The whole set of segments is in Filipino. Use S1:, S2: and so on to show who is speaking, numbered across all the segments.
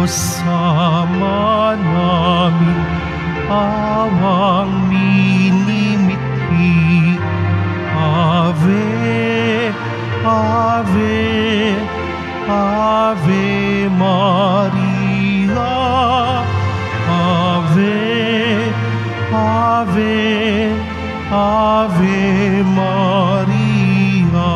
S1: kasama namin, awang minimithi. Ave, Ave, Ave Maria. Ave, Ave, Ave Maria.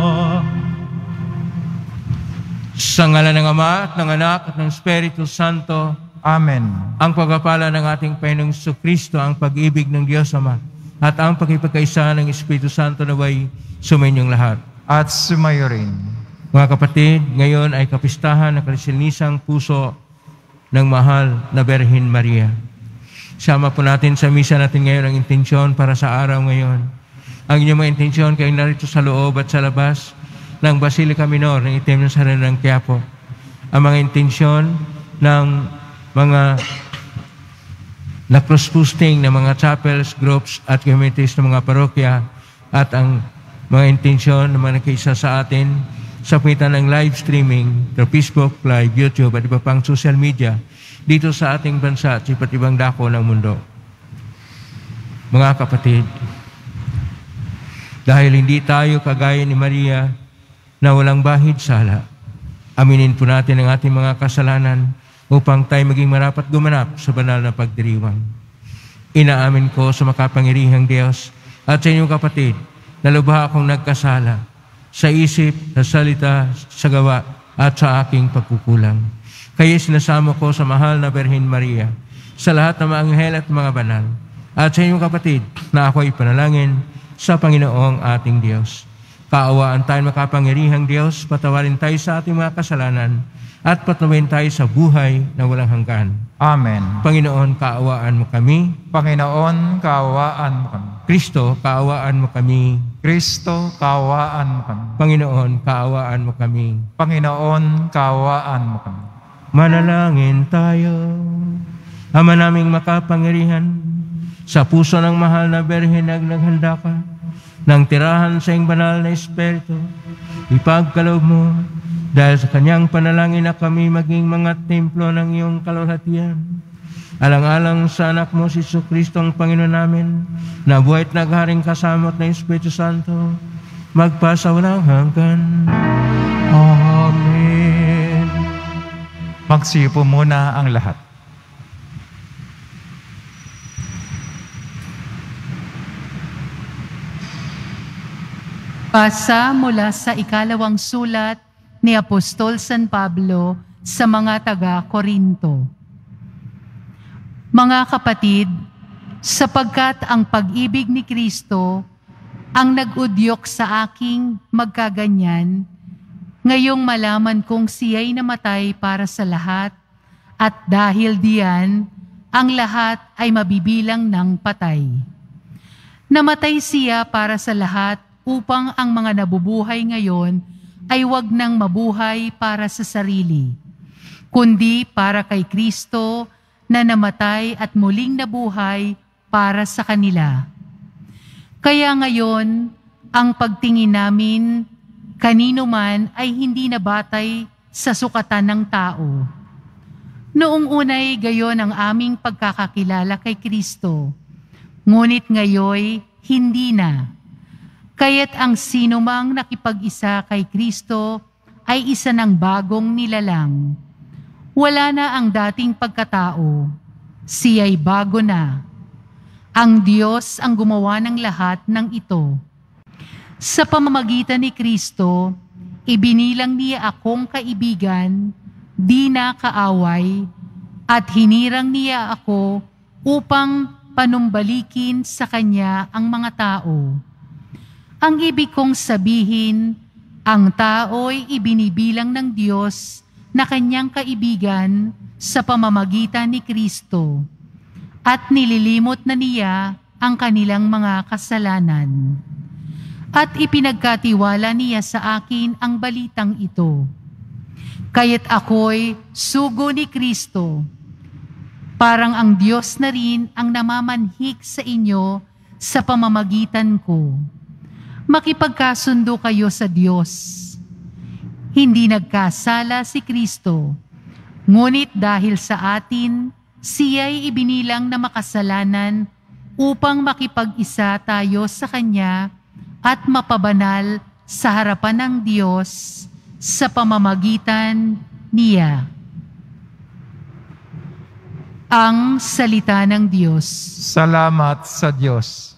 S2: Sa ngalan ng Ama at ng Anak at ng Espiritu Santo.
S3: Amen.
S2: Ang pagpapala ng ating Panginoong Jesucristo, ang pag-ibig ng Diyos Ama, at ang pagkipagkaisa ng Espiritu Santo naway sumainyong lahat.
S3: At sumayo rin.
S2: Mga kapatid, ngayon ay kapistahan ng kalisinisang puso ng mahal na Birhen Maria. Sama po natin sa misa natin ngayon ang intensyon para sa araw ngayon. Ang inyong mga intensyon kayo narito sa loob at sa labas ng Basilica Minor ng Itim ng Sareno ng Quiapo. Ang mga intensyon ng mga na cross-posting ng mga chapels, groups at communities ng mga parokya at ang mga intensyon na mga nakaisa sa atin sa pamitan ng live streaming through Facebook, Live, YouTube at iba pang social media dito sa ating bansa at iba't ibang dako ng mundo. Mga kapatid, dahil hindi tayo kagaya ni Maria na walang bahid sala, aminin po natin ang ating mga kasalanan upang tayo maging marapat gumanap sa banal na pagdiriwang. Inaamin ko sa makapangyarihang Diyos at sa inyong kapatid na lubha akong nagkasala sa isip, sa salita, sa gawa at sa aking pagkukulang. Kaya sinasamo ko sa mahal na Birhen Maria, sa lahat ng mga anghel at mga banal, at sa inyong kapatid na ako'y panalangin sa Panginoong ating Diyos. Kaawaan tayo makapangyarihang Diyos, patawarin tayo sa ating mga kasalanan, at patuloyin tayo sa buhay na walang hanggan.
S3: Amen.
S2: Panginoon, kaawaan mo kami.
S3: Panginoon, kaawaan mo kami.
S2: Kristo, kaawaan mo kami.
S3: Kristo, kaawaan mo kami.
S2: Panginoon, kaawaan mo kami.
S3: Panginoon, kaawaan mo kami.
S2: Manalangin tayo. Ama naming makapangyarihan, sa puso ng mahal na Birhen naghanda ka ng tirahan sa iyong banal na Espiritu. Ipagkaloob mo dahil sa kanyang panalangin na kami maging mga templo ng iyong kalwalhatian. Alang-alang sa anak mo si Jesucristo ang Panginoon namin, na buhay at nagharing kasama ng Espiritu Santo, magpasawalang hanggan. Amen.
S3: Magsiupo muna ang lahat.
S4: Pasa mula sa ikalawang sulat ni Apostol San Pablo sa mga taga-Korinto. Mga kapatid, sapagkat ang pag-ibig ni Kristo ang nag-udyok sa aking magkaganyan, ngayong malaman kong siya'y namatay para sa lahat, at dahil diyan, ang lahat ay mabibilang ng patay. Namatay siya para sa lahat upang ang mga nabubuhay ngayon ay wag nang mabuhay para sa sarili, kundi para kay Kristo na namatay at muling nabuhay para sa kanila. Kaya ngayon, ang pagtingin namin kanino man ay hindi nabatay sa sukatan ng tao. Noong unay gayon ang aming pagkakakilala kay Kristo, ngunit ngayoy hindi na. Kaya't ang sinumang nakipag-isa kay Kristo ay isa ng bagong nilalang. Wala na ang dating pagkatao, siya'y bago na. Ang Diyos ang gumawa ng lahat ng ito. Sa pamamagitan ni Kristo, ibinilang niya akong kaibigan, di na kaaway, at hinirang niya ako upang panumbalikin sa Kanya ang mga tao. Ang ibig kong sabihin, ang tao'y ibinibilang ng Diyos na Kanyang kaibigan sa pamamagitan ni Kristo, at nililimot na niya ang kanilang mga kasalanan. At ipinagkatiwala niya sa akin ang balitang ito. Kaya't ako'y sugo ni Kristo, parang ang Diyos na rin ang namamanhik sa inyo sa pamamagitan ko. Makipagkasundo kayo sa Diyos. Hindi nagkasala si Kristo, Ngunit dahil sa atin, siya'y ibinilang na makasalanan upang makipag-isa tayo sa Kanya at mapabanal sa harapan ng Diyos sa pamamagitan niya. Ang salita ng Diyos.
S3: Salamat sa Diyos.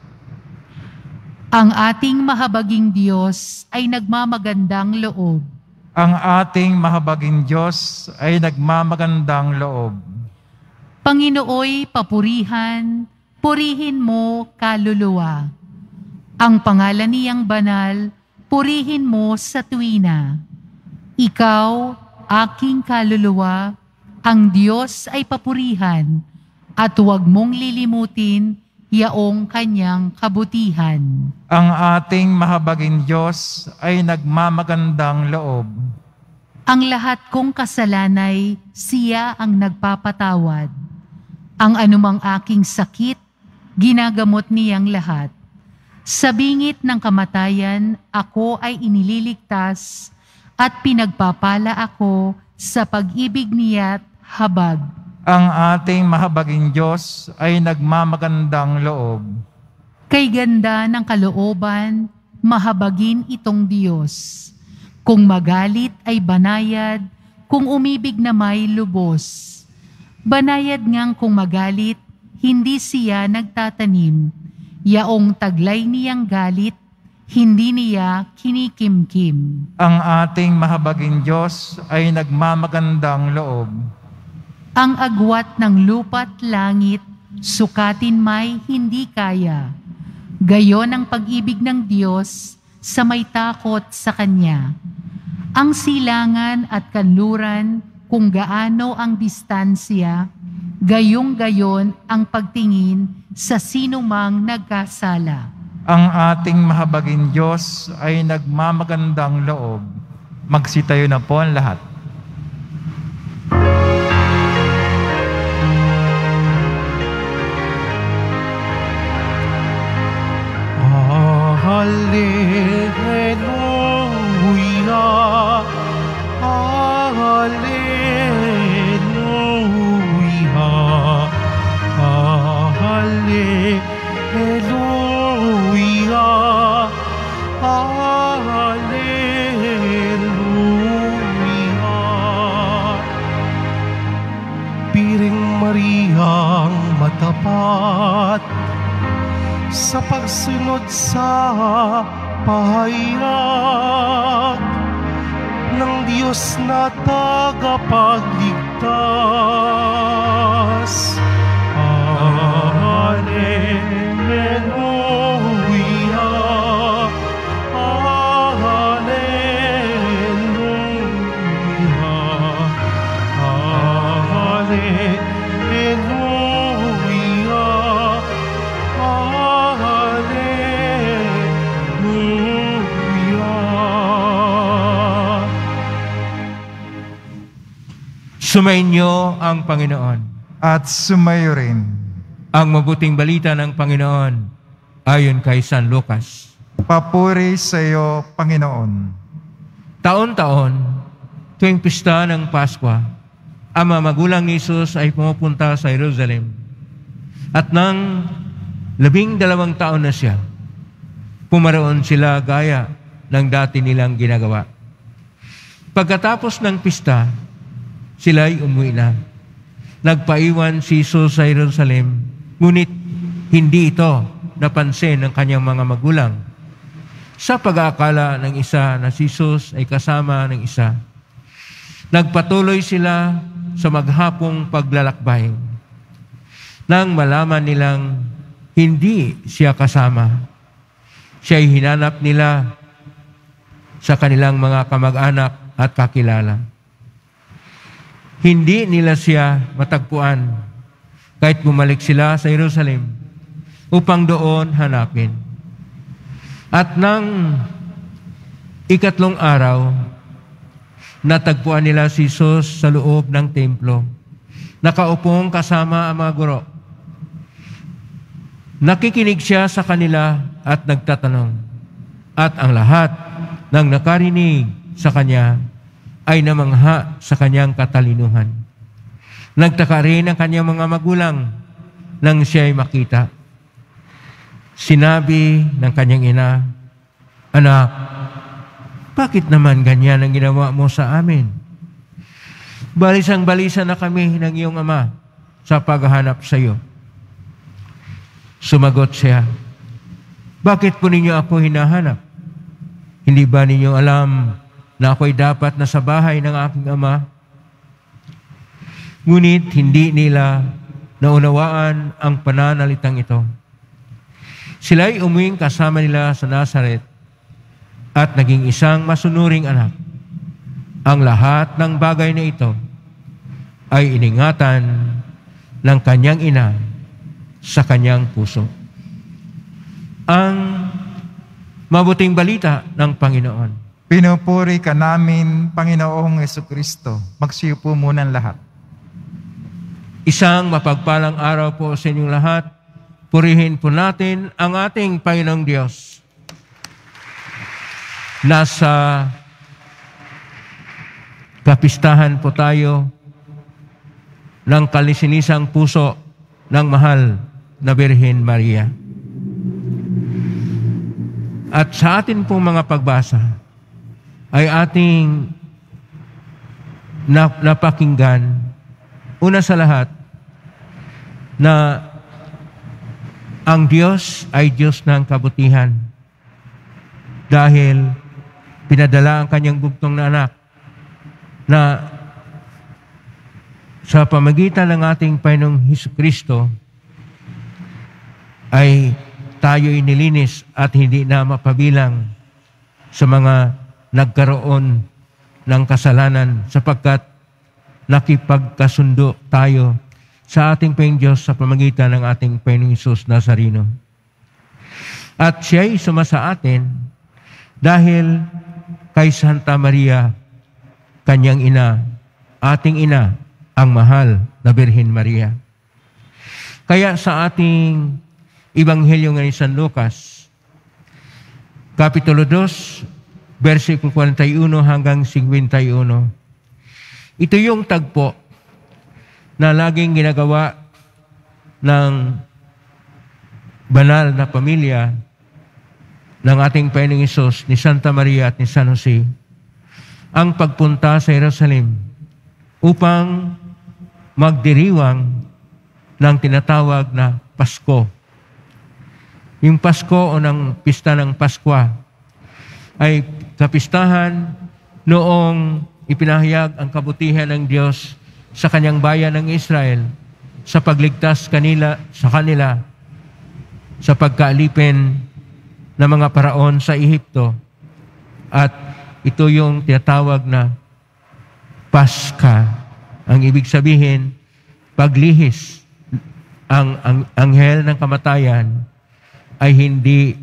S4: Ang ating mahabaging Diyos ay nagmamagandang loob.
S3: Ang ating mahabaging Diyos ay nagmamagandang loob.
S4: Panginooy papurihan, purihin mo kaluluwa. Ang pangalan niyang banal, purihin mo sa tuwina. Ikaw, aking kaluluwa, ang Diyos ay papurihan, at huwag mong lilimutin yaong kanyang kabutihan.
S3: Ang ating mahabaging Diyos ay nagmamagandang loob.
S4: Ang lahat kong kasalanay, siya ang nagpapatawad. Ang anumang aking sakit, ginagamot niyang lahat. Sa bingit ng kamatayan, ako ay inililigtas at pinagpapala ako sa pag-ibig niya't habag.
S3: Ang ating mahabaging Diyos ay nagmamagandang loob.
S4: Kay ganda ng kalooban, mahabagin itong Diyos. Kung magalit ay banayad, kung umibig na may lubos. Banayad ngang kung magalit, hindi siya nagtatanim. Yaong taglay niyang galit, hindi niya kinikimkim.
S3: Ang ating mahabaging Diyos ay nagmamagandang loob.
S4: Ang agwat ng lupa't langit, sukatin may hindi kaya. Gayon ang pag-ibig ng Diyos sa may takot sa Kanya. Ang silangan at kanluran, kung gaano ang distansya, gayong-gayon ang pagtingin sa sinumang nagkasala.
S3: Ang ating mahabaging Diyos ay nagmamagandang loob. Magsitayo na po ang lahat.
S1: Hallelujah, hallelujah, hallelujah, hallelujah. Piring Mariang matapat sa pagsunod sa pahayag ng Diyos na tagapagligtas. Hallelujah, hallelujah, hallelujah, hallelujah.
S2: Sumainyo ang Panginoon.
S3: At sumayo rin.
S2: Ang mabuting balita ng Panginoon ayon kay San Lucas.
S3: Papuri sa iyo, Panginoon.
S2: Taon-taon, tuwing pista ng Paskwa, ang mga magulang ni Jesus ay pumupunta sa Jerusalem. At nang 12 taon na siya, pumaroon sila gaya ng dati nilang ginagawa. Pagkatapos ng pista, sila'y umuwi na. Nagpaiwan si Jesus sa Jerusalem, ngunit hindi ito napansin ng kanyang mga magulang. Sa pag-aakala ng isa na si Jesus ay kasama ng isa, nagpatuloy sila sa maghapong paglalakbay. Nang malaman nilang hindi siya kasama, siya'y hinanap nila sa kanilang mga kamag-anak at kakilala. Hindi nila siya matagpuan kahit bumalik sila sa Jerusalem upang doon hanapin. At nang 3 araw, natagpuan nila si Jesus sa loob ng templo, nakaupong kasama ang mga guro. Nakikinig siya sa kanila at nagtatanong. At ang lahat ng nakarinig sa kanya ay namangha sa kanyang katalinuhan. Nagtaka rin ang kanyang mga magulang nang siya'y makita. Sinabi ng kanyang ina, "Anak, bakit naman ganyan ang ginawa mo sa amin? Balisang-balisa na kami ng iyong ama sa paghahanap sa iyo." Sumagot siya, "Bakit po ninyo ako hinahanap? Hindi ba ninyo alam na ako'y dapat nasa bahay ng aking ama?" Ngunit hindi nila naunawaan ang pananalitang ito. Sila'y umuwing kasama nila sa Nazaret at naging isang masunuring anak. Ang lahat ng bagay na ito ay iningatan ng kanyang ina sa kanyang puso. Ang mabuting balita ng Panginoon.
S3: Pinupuri ka namin, Panginoong Jesucristo. Magsiyo po muna ang lahat.
S2: Isang mapagpalang araw po sa inyong lahat. Purihin po natin ang ating Panginoong Diyos. Nasa kapistahan po tayo ng kalisinisang puso ng mahal na Birhen Maria. At sa atin pong mga pagbasa ay ating napakinggan, una sa lahat, na ang Diyos ay Diyos ng kabutihan dahil pinadala ang kanyang bugtong na anak na sa pamagitan ng ating Panginoong Hesukristo ay tayo inilinis at hindi na mapabilang sa mga nagkaroon ng kasalanan sapagkat nakipagkasundo tayo sa ating Panginoong Diyos sa pamagitan ng ating Panginoong Hesus Nazareno. At siya'y sumasa atin dahil kay Santa Maria, kanyang ina, ating ina, ang mahal na Birhen Maria. Kaya sa ating Ebanghelyo ngayon San Lucas, Kapitulo 2, versikulo 41 hanggang 51. Ito yung tagpo na laging ginagawa ng banal na pamilya ng ating Panginoong Hesus, ni Santa Maria at ni San Jose, ang pagpunta sa Jerusalem upang magdiriwang ng tinatawag na Pasko. Yung Pasko o ng pista ng Paskwa ay kapistahan noong ipinahayag ang kabutihan ng Diyos sa kanyang bayan ng Israel sa pagligtas sa kanila sa pagkaalipin ng mga paraon sa Ehipto. At ito yung tinatawag na Paska. Ang ibig sabihin, paglihis ang anghel ng kamatayan ay hindi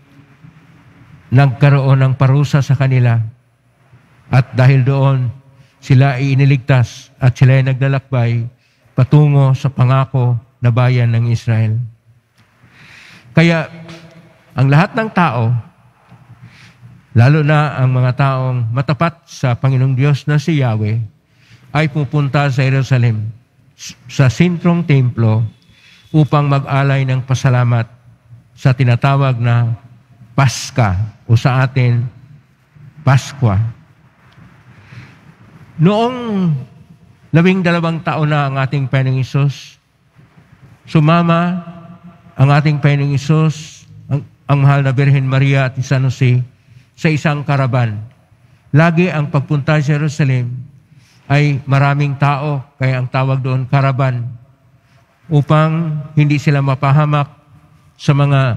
S2: nagkaroon ng parusa sa kanila. At dahil doon, sila ay iniligtas at sila ay naglalakbay patungo sa pangako na bayan ng Israel. Kaya, ang lahat ng tao, lalo na ang mga taong matapat sa Panginoong Diyos na si Yahweh, ay pupunta sa Jerusalem, sa sentrong templo, upang mag-alay ng pasalamat sa tinatawag na Paska o sa atin, Paskwa. Noong 12 taon na ang ating Panginoong Hesus, sumama ang ating Panginoong Hesus, ang mahal na Birhen Maria at San Jose, sa isang karaban. Lagi ang pagpunta sa Jerusalem ay maraming tao, kaya ang tawag doon karaban, upang hindi sila mapahamak sa mga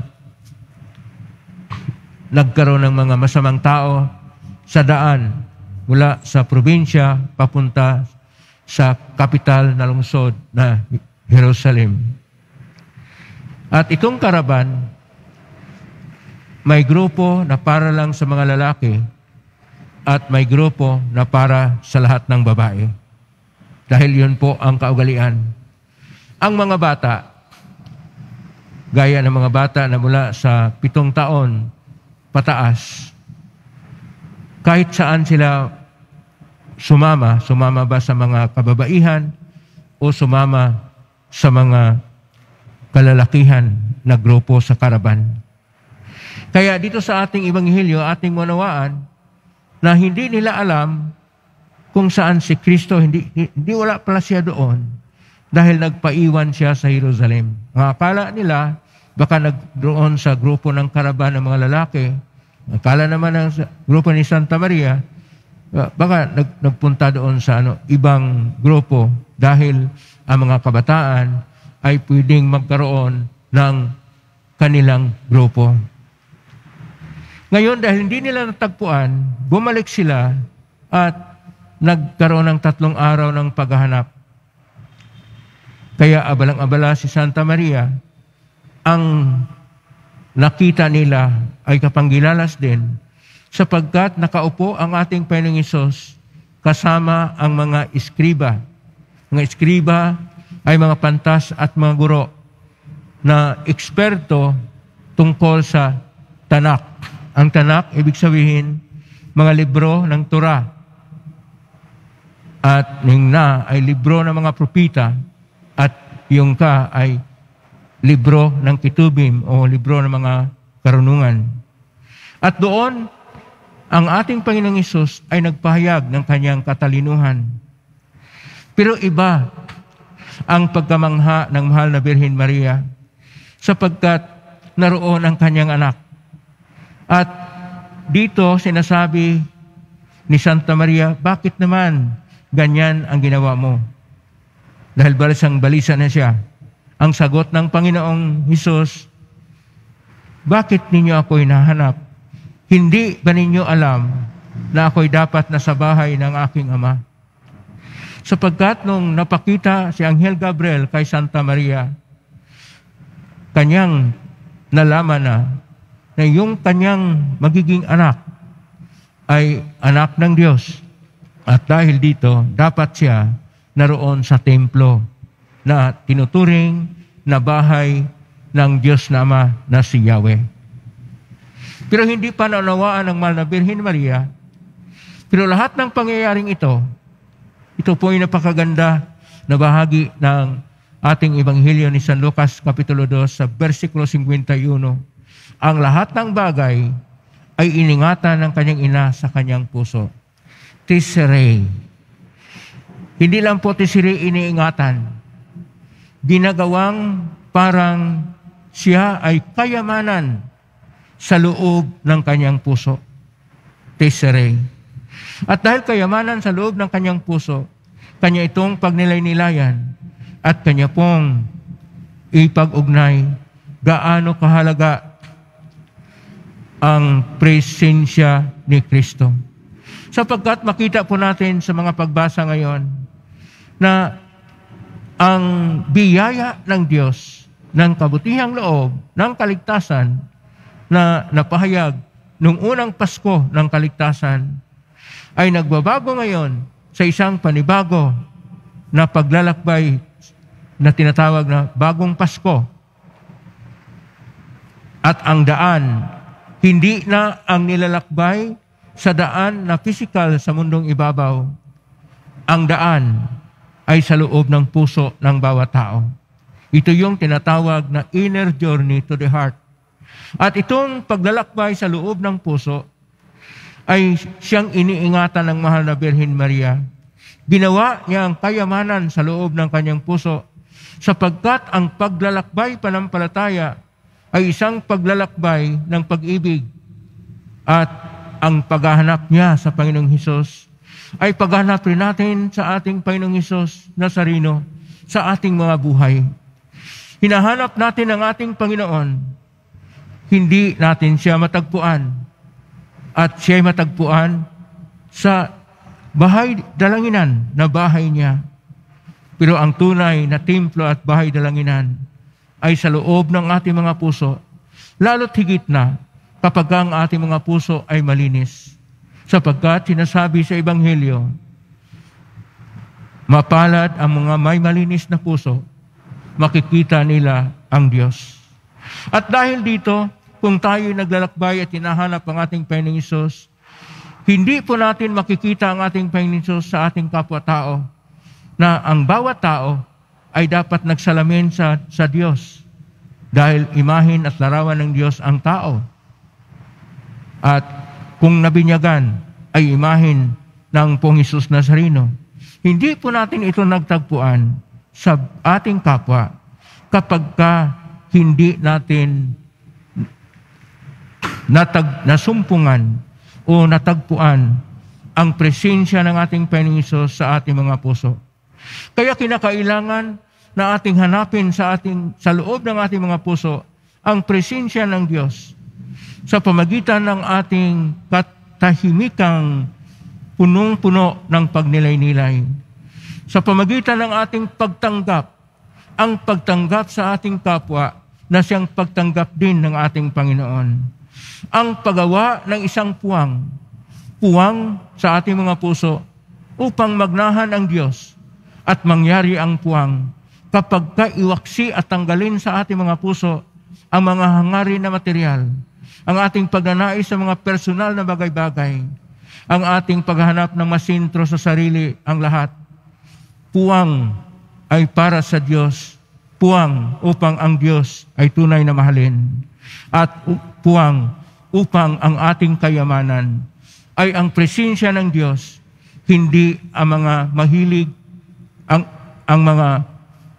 S2: nagkaroon ng mga masamang tao sa daan mula sa probinsya papunta sa kapital na lungsod na Jerusalem. At itong karaban, may grupo na para lang sa mga lalaki at may grupo na para sa lahat ng babae. Dahil yun po ang kaugalian. Ang mga bata, gaya ng mga bata na mula sa 7 taon pataas, kahit saan sila sumama ba sa mga kababaihan o sumama sa mga kalalakihan na grupo sa karaban. Kaya dito sa ating Ebanghelyo, ating manawaan na hindi nila alam kung saan si Kristo, hindi wala pala siya doon dahil nagpaiwan siya sa Jerusalem. Ang akala nila, baka nagdoon sa grupo ng karaban ng mga lalaki, akala naman ng grupo ni Santa Maria, baka nagpunta doon sa ibang grupo dahil ang mga kabataan ay pwedeng magkaroon ng kanilang grupo. Ngayon, dahil hindi nila natagpuan, bumalik sila at nagkaroon ng 3 araw ng paghahanap. Kaya abalang-abala si Santa Maria, ang nakita nila ay kapanggilalas din sapagkat nakaupo ang ating Panginoong Hesus kasama ang mga eskriba. Mga eskriba ay mga pantas at mga guro na eksperto tungkol sa Tanak. Ang Tanak, ibig sabihin, mga libro ng Torah. At yung na ay libro ng mga propita at yung ka ay libro ng Ketubim o libro ng mga karunungan. At doon, ang ating Panginoong Hesus ay nagpahayag ng kanyang katalinuhan. Pero iba ang pagkamangha ng mahal na Birhen Maria sapagkat naroon ang kanyang anak. At dito sinasabi ni Santa Maria, bakit naman ganyan ang ginawa mo? Dahil balisang-balisa na siya. Ang sagot ng Panginoong Hesus, bakit ninyo ako hinahanap? Hindi ba ninyo alam na ako'y dapat nasa bahay ng aking ama? Sapagkat nung napakita si Anghel Gabriel kay Santa Maria, kanyang nalaman na yung kanyang magiging anak ay anak ng Diyos. At dahil dito, dapat siya naroon sa templo na tinuturing na bahay ng Diyos na Ama na si Yahweh. Pero hindi pa naunawaan ng mahal na Birhen Maria. Pero lahat ng pangyayaring ito po ay napakaganda na bahagi ng ating Ebanghelyo ni San Lucas Kapitulo 2 sa versikulo 51. Ang lahat ng bagay ay iningatan ng kanyang ina sa kanyang puso. Tisere. Hindi lang po tisere iniingatan. Ginagawang parang siya ay kayamanan sa loob ng kanyang puso. Tisere. At dahil kayamanan sa loob ng kanyang puso, kanya itong pagnilay-nilayan at kanya pong ipag-ugnay gaano kahalaga ang presensya ni Kristo. Sapagkat makita po natin sa mga pagbasa ngayon na ang biyaya ng Diyos ng kabutihang loob ng kaligtasan na napahayag nung unang Pasko ng kaligtasan ay nagbabago ngayon sa isang panibago na paglalakbay na tinatawag na bagong Pasko. At ang daan, hindi na ang nilalakbay sa daan na pisikal sa mundong ibabaw. Ang daan ay sa loob ng puso ng bawat tao. Ito yung tinatawag na inner journey to the heart. At itong paglalakbay sa loob ng puso ay siyang iniingatan ng mahal na Birhen Maria. Ginawa niya ang kayamanan sa loob ng kanyang puso sapagkat ang paglalakbay panampalataya ay isang paglalakbay ng pag-ibig at ang paghahanap niya sa Panginoong Hesus ay paghahanap rin natin sa ating Panginoong Hesus Nazareno sa ating mga buhay. Hinahanap natin ang ating Panginoon, hindi natin siya matagpuan at siya'y matagpuan sa bahay dalanginan na bahay niya. Pero ang tunay na templo at bahay dalanginan ay sa loob ng ating mga puso, lalo't higit na kapag ang ating mga puso ay malinis. Sapagkat sinasabi sa Ebanghelyo, mapalad ang mga may malinis na puso, makikita nila ang Diyos. At dahil dito, kung tayo'y naglalakbay at hinahanap ang ating Panginoong Hesus, hindi po natin makikita ang ating Panginoon Hesus sa ating kapwa-tao na ang bawat tao ay dapat nagsalamin sa Diyos dahil imahin at larawan ng Diyos ang tao. At kung nabinyagan ay imahin ng Pong Hesus Nazareno. Hindi po natin ito nagtagpuan sa ating kapwa kapag hindi natin nasumpungan o natagpuan ang presensya ng ating Panginoong Hesus sa ating mga puso. Kaya kinakailangan na ating hanapin sa loob ng ating mga puso ang presensya ng Diyos sa pamagitan ng ating katahimikang punong-puno ng pagnilay-nilay. Sa pamagitan ng ating pagtanggap, ang pagtanggap sa ating kapwa na siyang pagtanggap din ng ating Panginoon. Ang paggawa ng isang puwang sa ating mga puso upang magnahan ang Diyos at mangyari ang puwang kapag kaiwaksi at tanggalin sa ating mga puso ang mga hangarin na material, ang ating pagnanais sa mga personal na bagay-bagay, ang ating paghahanap ng masintro sa sarili, ang lahat. Puwang ay para sa Diyos, puwang upang ang Diyos ay tunay na mahalin, at puwang upang ang ating kayamanan ay ang presensya ng Diyos, hindi ang mga mahilig, ang mga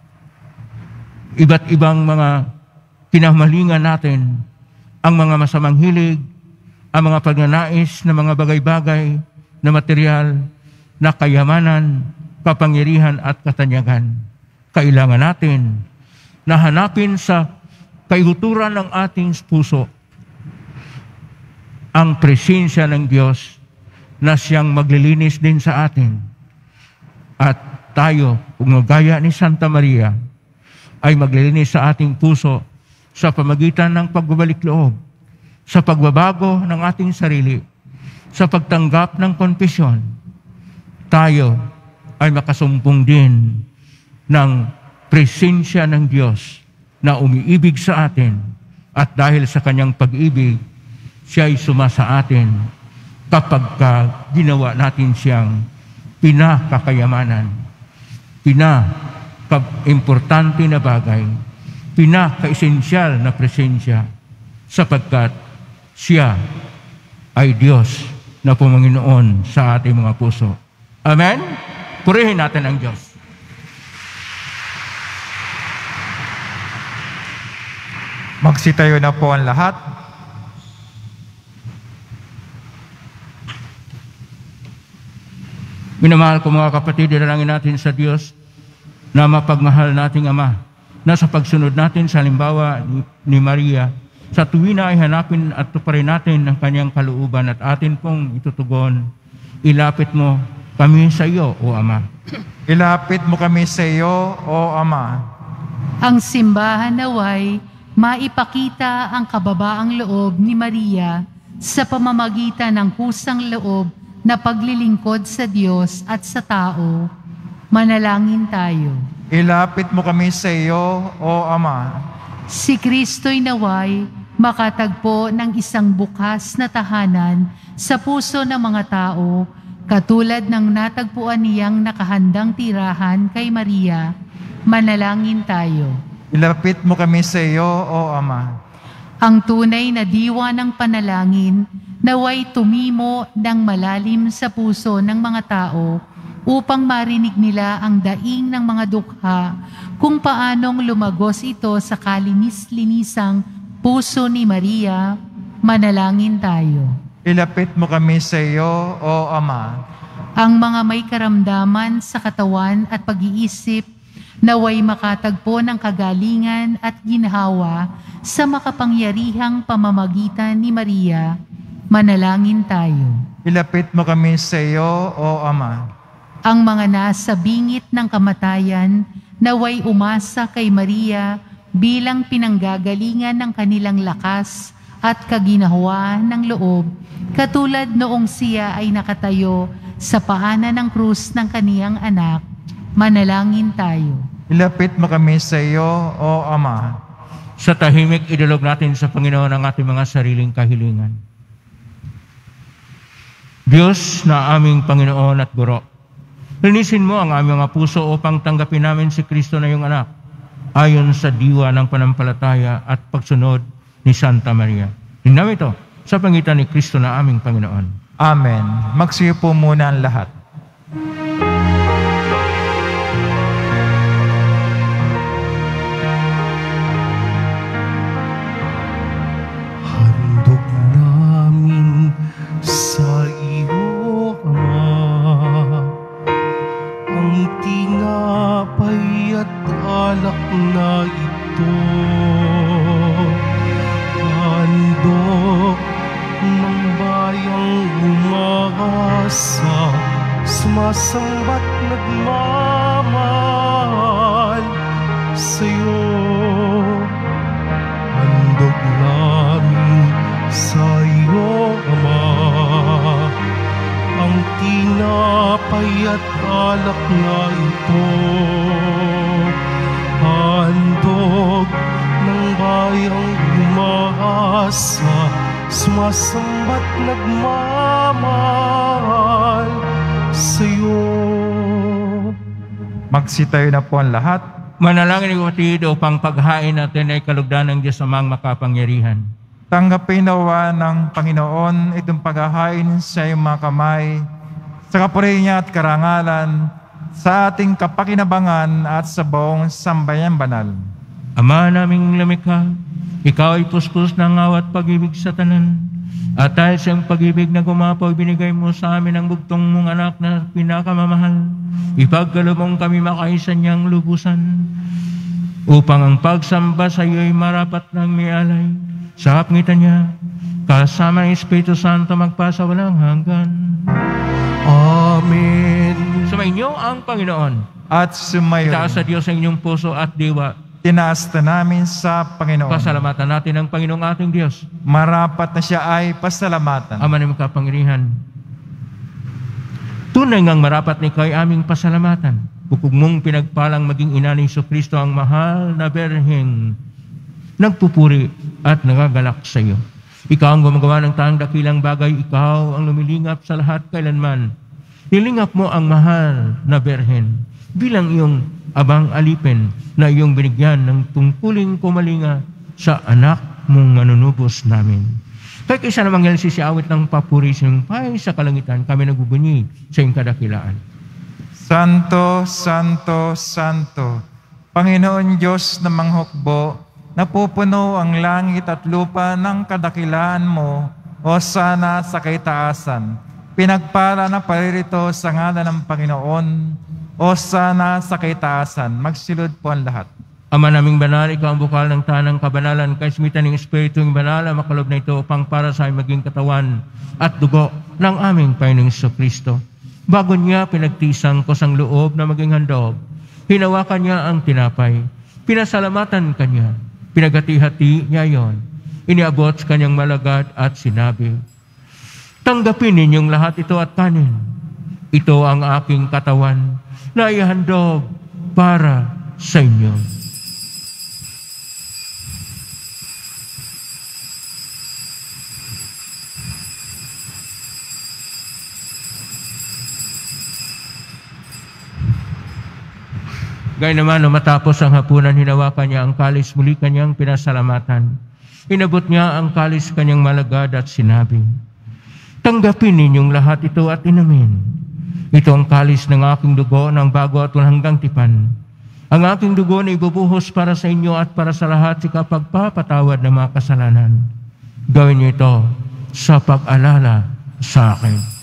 S2: iba't ibang mga kinamalingan natin, ang mga masamang hilig, ang mga pagnanais na mga bagay-bagay na material, na kayamanan, kapangyarihan at katanyagan. Kailangan natin na hanapin sa kaihuturan ng ating puso ang presensya ng Diyos na siyang maglilinis din sa atin. At tayo, kung gaya ni Santa Maria, ay maglilinis sa ating puso sa pamagitan ng pagbabalik loob, sa pagbabago ng ating sarili, sa pagtanggap ng konfesyon. Tayo ay makasumpong din ng presensya ng Diyos na umiibig sa atin, at dahil sa kanyang pag-ibig, siya ay sumasa atin kapag ginawa natin siyang pinakakayamanan, importante na bagay, pinaka-esensyal na presensya, sapagkat siya ay Diyos na Panginoon sa ating mga puso. Amen? Purihin natin ang Diyos.
S3: Magsitayo na po ang lahat.
S2: Minamahal ko mga kapatid, dalangin natin sa Diyos na mapagmahal nating Ama, na sa pagsunod natin sa halimbawa ni Maria, sa tuwina ay hanapin at tuparin natin ang kanyang kalooban at atin pong itutugon. Ilapit mo kami sa iyo, O Ama.
S3: Ilapit mo kami sa iyo, O Ama.
S4: Ang simbahan naway maipakita ang kababaang loob ni Maria sa pamamagitan ng kusang loob na paglilingkod sa Diyos at sa tao. Manalangin tayo.
S3: Ilapit mo kami sa iyo, O Ama.
S4: Si Kristo'y naway makatagpo ng isang bukas na tahanan sa puso ng mga tao, katulad ng natagpuan niyang nakahandang tirahan kay Maria. Manalangin tayo.
S3: Ilapit mo kami sa iyo, O Ama.
S4: Ang tunay na diwa ng panalangin naway tumimo ng malalim sa puso ng mga tao upang marinig nila ang daing ng mga dukha kung paanong lumagos ito sa kalinis-linisang puso ni Maria. Manalangin tayo.
S3: Ilapit mo kami sa iyo, O Ama.
S4: Ang mga may karamdaman sa katawan at pag-iisip naway makatagpo ng kagalingan at ginhawa sa makapangyarihang pamamagitan ni Maria. Manalangin tayo.
S3: Ilapit mo kami sa iyo, O Ama.
S4: Ang mga nasa bingit ng kamatayan naway umasa kay Maria bilang pinanggagalingan ng kanilang lakas at kaginhawa ng loob, katulad noong siya ay nakatayo sa paanan ng krus ng kaniyang anak. Manalangin tayo.
S3: Ilapit mo kami sa iyo, O Ama.
S2: Sa tahimik, idulog natin sa Panginoon ang ating mga sariling kahilingan. Diyos na aming Panginoon at Guro, linisin mo ang aming mga puso upang tanggapin namin si Kristo na iyong anak, ayon sa diwa ng panampalataya at pagsunod ni Santa Maria. Hinam ito sa pangitan ni Kristo na aming Panginoon.
S3: Amen. Magsiyo po muna ang lahat.
S1: Handog namin sa iyo, Ama, ang tinapay at alak na ito. Handog ng bayang umaasa, sumasamba't nagmamahal sa'yo. Handog namin sa iyo, Ama, ang tinapay at alak na ito. Handog ng bayang umaasa, sumasamba't nagmamahal sa'yo.
S3: Magsitayo na po ang lahat.
S2: Manalangin ng kapatid upang paghain natin ay kalugdan ng Diyos amang makapangyarihan.
S3: Tanggapin nawa ng Panginoon itong paghahain sa iyong mga kamay, sa kapuri niya at karangalan, sa ating kapakinabangan at sa buong sambayan banal.
S2: Ama naming lumikha, ikaw ay puspos ng awat pag-ibig sa tanan. At dahil sa iyong pag-ibig na gumapaw, binigay mo sa amin ang bugtong mong anak na pinakamamahal. Ipagkaloob mong kami makaisa niyang lubusan, upang ang pagsamba sa iyo ay marapat ng may alay. Sa kapangitan niya, kasama ng Espiritu Santo magpasa walang hanggan.
S1: Amen.
S2: Sumainyo ang Panginoon.
S3: At sumayo,
S2: Itaas sa Diyos ang inyong puso at diwa.
S3: tinaas na namin sa Panginoon.
S2: Pasalamatan natin ang Panginoong ating Diyos.
S3: Marapat na siya ay pasalamatan.
S2: Ama ng makapangyarihan, tunay ngang marapat ni kay aming pasalamatan. Bukog mong pinagpalang maging ina ni Jesucristo ang mahal na berheng nagpupuri at nagagalak sa iyo. Ikaw ang gumagawa ng taang dakilang bagay. Ikaw ang lumilingap sa lahat kailanman. Nilingap mo ang mahal na berhen bilang iyong abang alipin na iyong binigyan ng tungkuling kumalinga sa anak mong manunubos namin. Kaya kaysa namang yan sisiawit ng papuri sa iyong pay sa kalangitan, kami nagbubunyi sa iyong kadakilaan.
S3: Santo, Santo, Santo, Panginoon Diyos na manghukbo, napupuno ang langit at lupa ng kadakilaan mo, o sana sa kaitaasan. Pinagpala na paririto sa ngalan ng Panginoon, o sana sa kaitaasan. Magsilod po ang lahat.
S2: Ama naming banal, ikaw ang bukal ng tanang kabanalan, kaismitan ng Espiritu ng banal, ang makalob na ito upang para sa aming maging katawan at dugo ng aming Panginoong Jesucristo. Bago niya pinagtisang ko sang loob na maging handog, hinawakan niya ang tinapay, pinasalamatan kanya, pinagati-hati niya yon, iniabot sa kanyang malagad at sinabi, tanggapin ninyong lahat ito at kanin. Ito ang aking katawan na ihandog para sa inyo. Gaya naman, matapos ang hapunan, hinawakan niya ang kalis, muli kanyang pinasalamatan. Inabot niya ang kalis kanyang malagad at sinabi, tanggapin ninyong lahat ito at inumin. Ito ang kalis ng aking dugo ng bago at hanggang tipan. Ang aking dugo na ibubuhos para sa inyo at para sa lahat sa kapagpapatawad ng mga kasalanan. Gawin niyo ito sa pag-alala sa akin.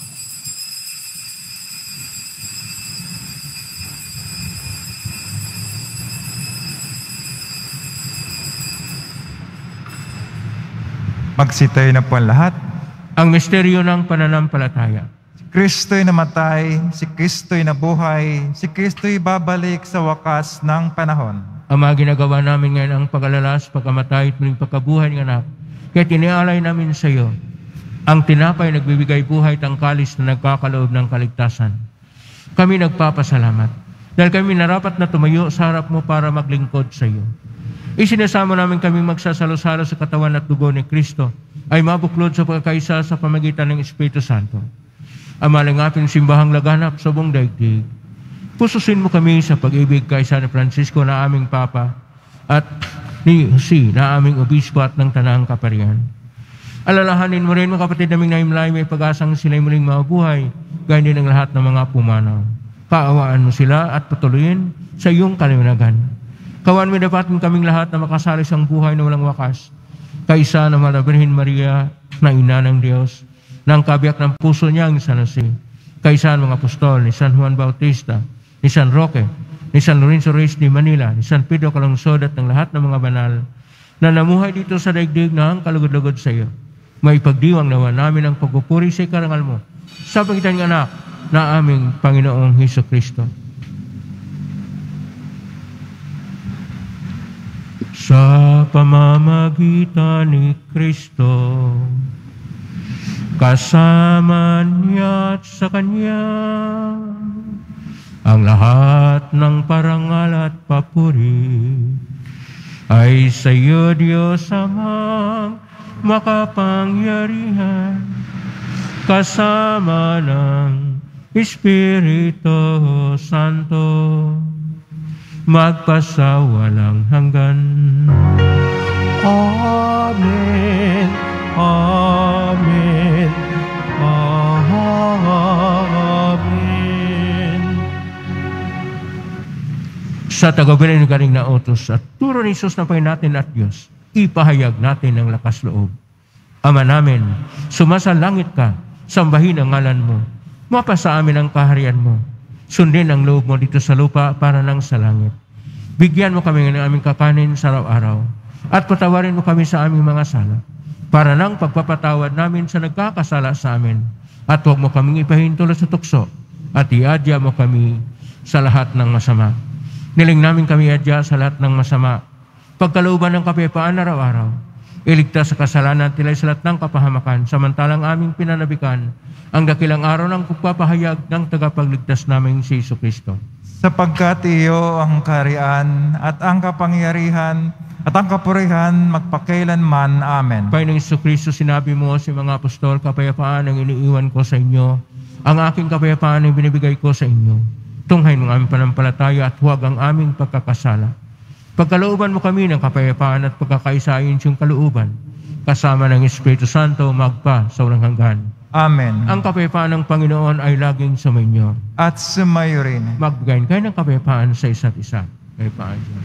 S3: Magsitayo na po ang lahat.
S2: Ang misteryo ng pananampalataya.
S3: Si Kristo'y namatay, si Kristo'y nabuhay, si Kristo'y babalik sa wakas ng panahon.
S2: Ama, ginagawa namin ngayon ang pag-alala sa pagkamatay at muling pagkabuhay ng anak. Kaya tinialay namin sa iyo ang tinapay nagbibigay buhay at ang kalis na nagkakaloob ng kaligtasan. Kami nagpapasalamat dahil kami narapat na tumayo sa harap mo para maglingkod sa iyo. Isinasama namin kami magsasalo-salo sa katawan at dugo ni Kristo ay mabuklod sa pagkakaisa sa pamagitan ng Espiritu Santo. amalingapin simbahang laganap sa buong daigdig. Pususin mo kami sa pag-ibig kay San Francisco na aming Papa at ni Jose na aming Obispo at ng Tanang Kaparian. Alalahanin mo rin mga kapatid naming naimlay may pag-asang sila'y muling mabuhay, gaya din ng lahat ng mga pumanaw. Kaawaan mo sila at patuloyin sa iyong kaliwanagan. Kawan mo dapatin kaming lahat na makasali sa buhay na walang wakas, kaysa na Mahal na Birhen Maria na Ina ng Diyos, ng kabiyak ng puso niya ang San Jose, kaysa mga apostol ni San Juan Bautista, ni San Roque, ni San Lorenzo Reyes de Manila, ni San Pedro Calungsod at ng lahat ng mga banal na namuhay dito sa daigdig na ang kalugod-lugod sa iyo. May pagdiwang nawa namin ang pagpupuri sa ikarangal mo sa pagitan ng anak na aming Panginoong Hesukristo. Sa pamamagitan ni Kristo, kasama niya at sa Kanya, ang lahat ng parangal at papuri ay sa iyo, Diyos Amang makapangyarihan, kasama ng Espiritu Santo, magpasawalang hanggan.
S1: Amen. Amen. Amen.
S2: Sa tagabilan ng galing na utos at turo ni Jesus na Panginoon natin at Diyos, ipahayag natin ang lakas loob. Ama namin, sumasalangit ka, sambahin ang ngalan mo, mapasa amin ang kaharian mo, sundin ang loob mo dito sa lupa para nang sa langit. Bigyan mo kami ng aming kakanin sa araw-araw, at patawarin mo kami sa aming mga sala, para nang pagpapatawad namin sa nagkakasala sa amin, at huwag mo kaming ipahintulot sa tukso, at iadya mo kami sa lahat ng masama. Niling namin kami adya sa lahat ng masama, pagkalooban ng kapayapaan araw-araw, iligtas sa kasalanan at tilay sa lahat ng kapahamakan, samantalang aming pinanabikan ang dakilang araw ng pagpapahayag ng tagapagligtas naming si Jesucristo.
S3: Sapagkat iyo ang kaharian at ang kapangyarihan at ang kapurihan magpakailanman. Amen.
S2: Panginoong Jesucristo, sinabi mo sa mga apostol, kapayapaan ang iniiwan ko sa inyo, ang aking kapayapaan ang binibigay ko sa inyo. Tunghayin mo ang aming panampalataya at huwag ang aming pagkakasala. Pagkalooban mo kami ng kapayapaan at pagkakaisayin siyong kalooban, kasama ng Espiritu Santo magpa sa walang hanggan.
S3: Amen.
S2: Ang kapayapaan ng Panginoon ay laging sumainyo.
S3: At sumayo rin.
S2: Magbigayin kayo ng kapayapaan sa isa't isa. Kapayapaan siya.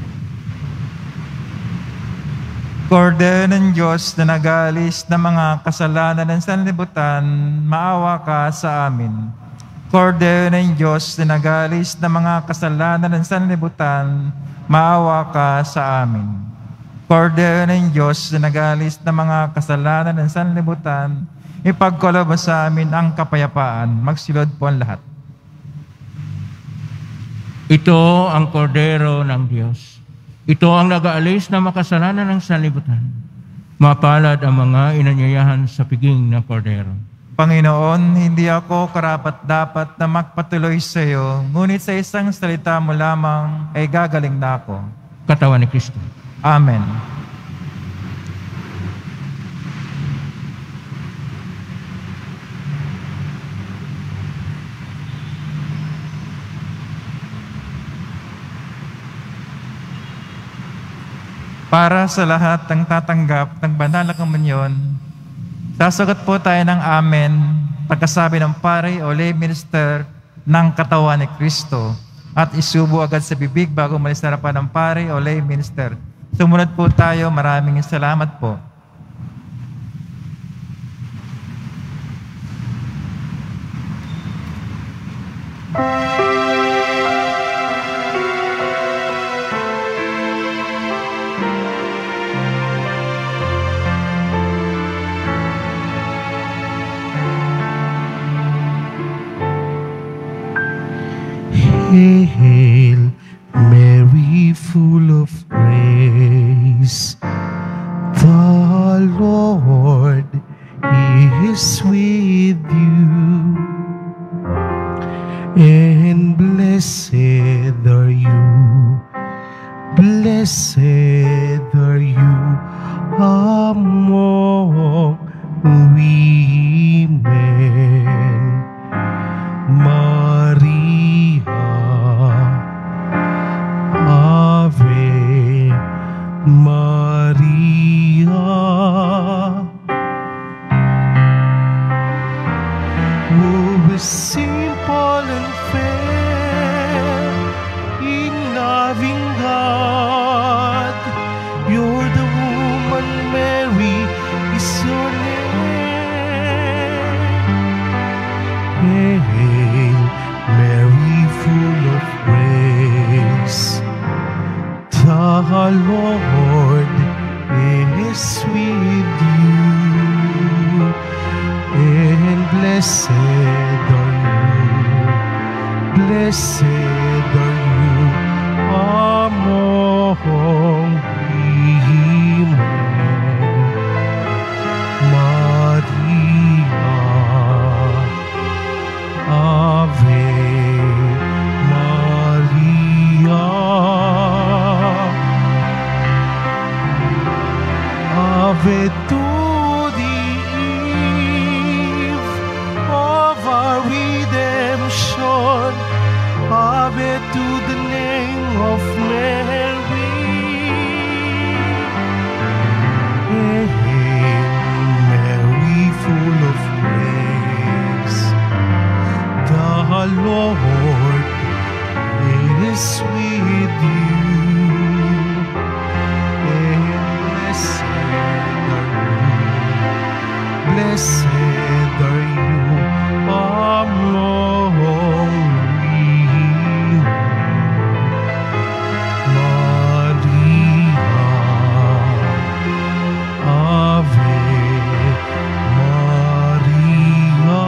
S3: Kordero ng Diyos na nag-aalis ng mga kasalanan ng sanlibutan, maawa ka sa amin. Kordero ng Diyos na nag-aalis ng mga kasalanan ng sanlibutan, maawa ka sa amin. Kordero ng Diyos na nag-aalis ng mga kasalanan ng sanlibutan, ipagkaloob mo sa amin ang kapayapaan. Magsilod po ang lahat.
S2: Ito ang kordero ng Diyos. Ito ang nag-aalis na makasalanan ng sanlibutan. Mapalad ang mga inanyayahan sa piging ng kordero.
S3: Panginoon, hindi ako karapat-dapat na magpatuloy sa iyo, ngunit sa isang salita mo lamang ay gagaling na ako.
S2: Katawan ni Kristo.
S3: Amen. Para sa lahat ng tatanggap ng banal na komunyon, sasagot po tayo ng amen, pagkasabi ng pare o lay minister ng katawan ni Kristo, at isubo agad sa bibig bago umalis sa harapan ng pare o lay minister. Sumunod po tayo. Maraming salamat po.
S1: Hail, Mary, full of grace, the Lord is with you, and blessed are you, among women. Lord is with you, and blessed are you, among women. Maria, Ave Maria, Ave to the eve of our redemption, Ave to the name of Mary. Hail Mary, full of grace, the Lord is with you, and blessed are you among women. Maria, Ave Maria.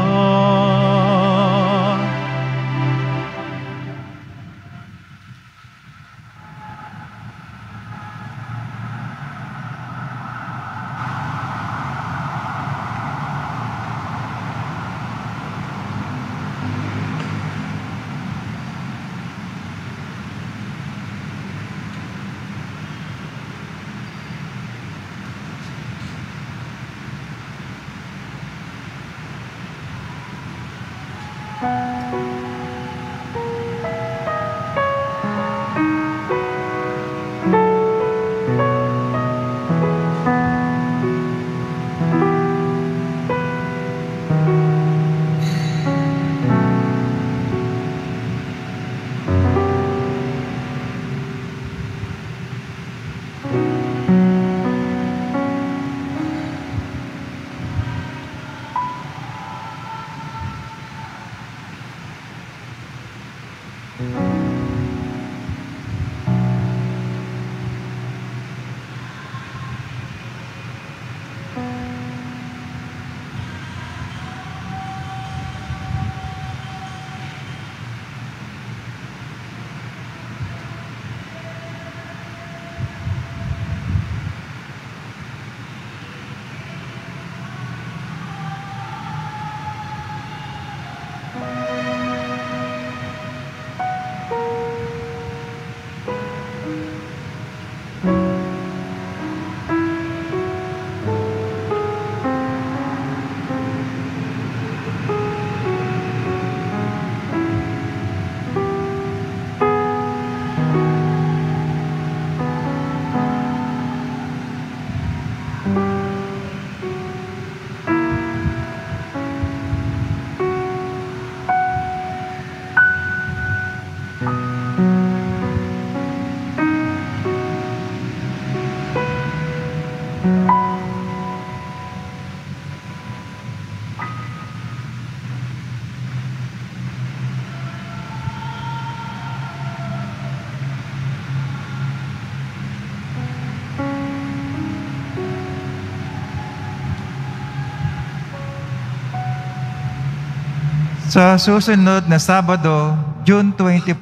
S3: Sa susunod na Sabado, June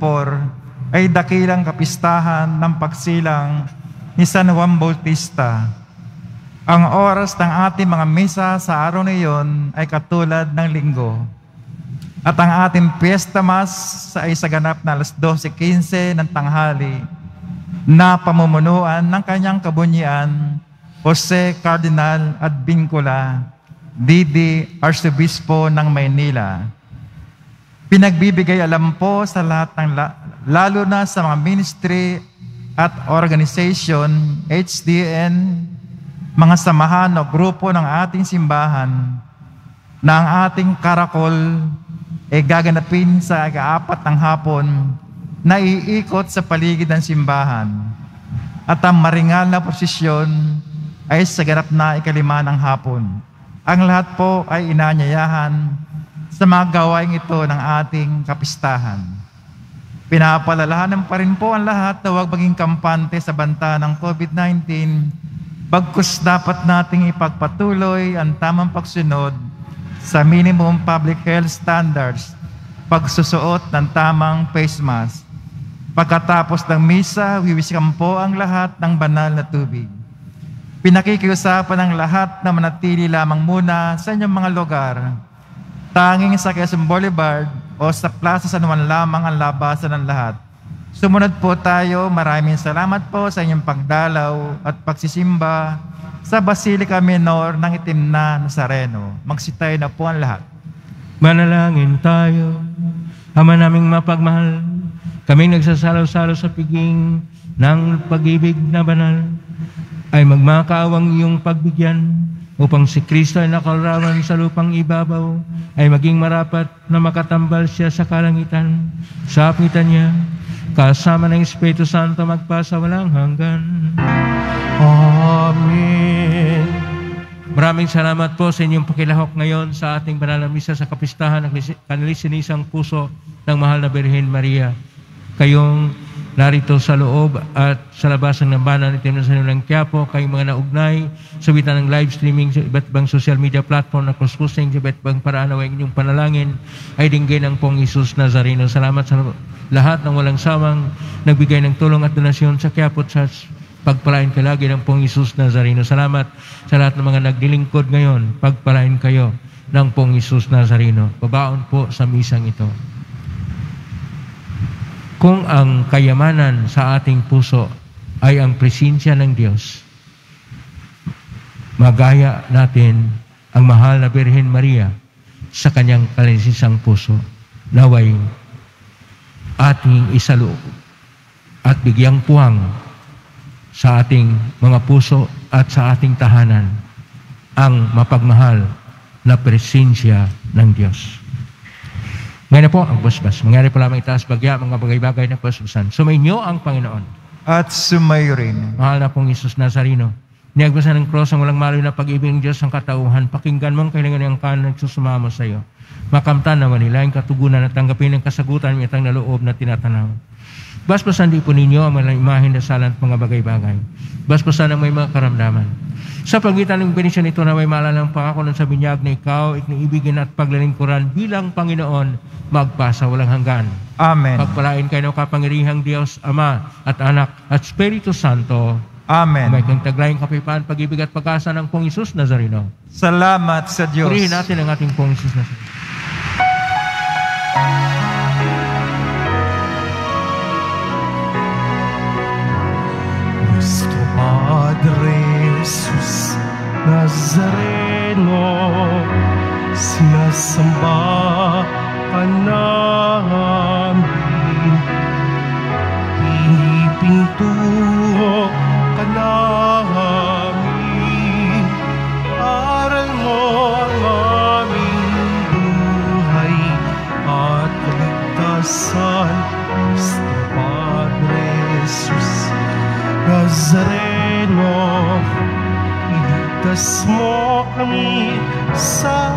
S3: 24, ay dakilang kapistahan ng pagsilang ni San Juan Bautista. Ang oras ng ating mga misa sa araw na iyon ay katulad ng linggo. At ang ating Fiesta Mass ay saganap na alas 12:15 ng tanghali na pamumunuan ng kanyang kabunyian, Jose Cardinal Advincula, D.D. Arcebispo ng Maynila. Pinagbibigay alam po sa lahat ng lalo na sa mga ministry at organization, HDN, mga samahan o grupo ng ating simbahan na ang ating karakol ay gaganapin sa ika-4 ng hapon na iikot sa paligid ng simbahan. At ang maringal na prosesyon ay sa ganap na ika-5 ng hapon. Ang lahat po ay inanyayahan sa mga gawain ito ng ating kapistahan. Pinapalalahanan pa rin po ang lahat na huwag maging kampante sa banta ng COVID-19, bagkus dapat nating ipagpatuloy ang tamang pagsunod sa minimum public health standards, pagsusuot ng tamang face mask. Pagkatapos ng misa, wiwisikan po ang lahat ng banal na tubig. Pinakikiusapan ng lahat na manatili lamang muna sa inyong mga lugar. Tanging sa Quezon Boulevard o sa Plaza San Juan lamang ang labasan ng lahat. Sumunod po tayo. Maraming salamat po sa inyong pagdalaw at pagsisimba sa Basilica Minor ng Itim na Nazareno. Magsitayo na po ang lahat.
S2: Manalangin tayo. Ama naming mapagmahal, kaming nagsasalaw-salaw sa piging ng pag-ibig na banal, ay magmakaawang iyong pagbigyan upang si Kristo ay nakalarawan sa lupang ibabaw, ay maging marapat na makatambal siya sa kalangitan. Sa apitan niya, kasama ng Espiritu Santo magpasa walang hanggan.
S1: Amen.
S2: Maraming salamat po sa inyong pakilahok ngayon sa ating banal na misa sa kapistahan ng kanilisinisang puso ng Mahal na Birhen Maria. Kayong narito sa loob at sa labas ng Nambanan Itim na Nazareno ng Quiapo, kayong mga naugnay sa witan ng live streaming sa iba't ibang social media platform na cross-posting sa iba't ibang paraan, na inyong panalangin ay dinggin ng Pong Isus Nazareno. Salamat sa lahat ng walang sawang nagbigay ng tulong at donasyon sa Quiapo at sa pagpalain ka lagi ng Pong Isus Nazareno. Salamat sa lahat ng mga nagdilingkod ngayon. Pagpalain kayo ng Pong Isus Nazareno. Babaon po sa misang ito. Kung ang kayamanan sa ating puso ay ang presensya ng Diyos, magaya natin ang Mahal na Birhen Maria sa kanyang kalinisisang puso. Naway ating isaloob at bigyang puwang sa ating mga puso at sa ating tahanan ang mapagmahal na presensya ng Diyos. Ngayon na po ang basbas. Mangyari po lamang itaas bagya, mga bagay-bagay na basbasan. Sumainyo ang Panginoon.
S3: At sumayo rin.
S2: Mahal na pong Isus Nazareno, niagbasan ng cross ang walang maloy na pag-ibig ng Diyos ang katauhan. Pakinggan mong kailangan ng kanan nagsusumamo sa iyo. Makamtan naman nila ang katugunan at tanggapin ang kasagutan ng itang naloob na tinatanaw. Basbasan di po ninyo ang mga imahen na salant mga bagay-bagay. Basbasan ang may mga karamdaman. Sa pagitan ng benisyon ito na may maalalang pangako ng sa binyag na ikaw, ikniibigin at paglalingkuran bilang Panginoon, magpasa walang hanggan.
S3: Amen.
S2: Pagpalain kayo ng kapangyarihang Diyos, Ama at Anak at Espiritu Santo.
S3: Amen.
S2: May kang taglayang kapayapaan, pag-ibig at pag-asa ng Pong Isus Nazareno.
S3: Salamat sa Diyos.
S2: Purihin natin ang ating Pong Isus Nazareno.
S1: Nuestro Padre Jesus Nazareno, sinasamba ka namin, pinipinto ka namin, aral mo ang aming buhay at kaligtasan. Nuestro Padre Jesus Nazareno, iligtas mo kami sa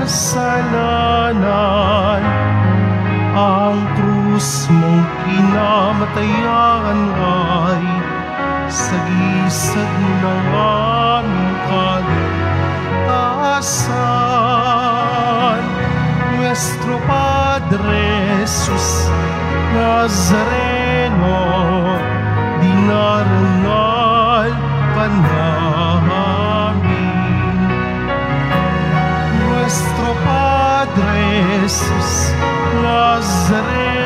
S1: kasalanan. Ang krus mong kinamatayan ay sagisag ng aming kaligtasan. Nuestro Padre Jesus Nazareno, dinarangal ka namin. Nuestro Padre Jesus Nazareno,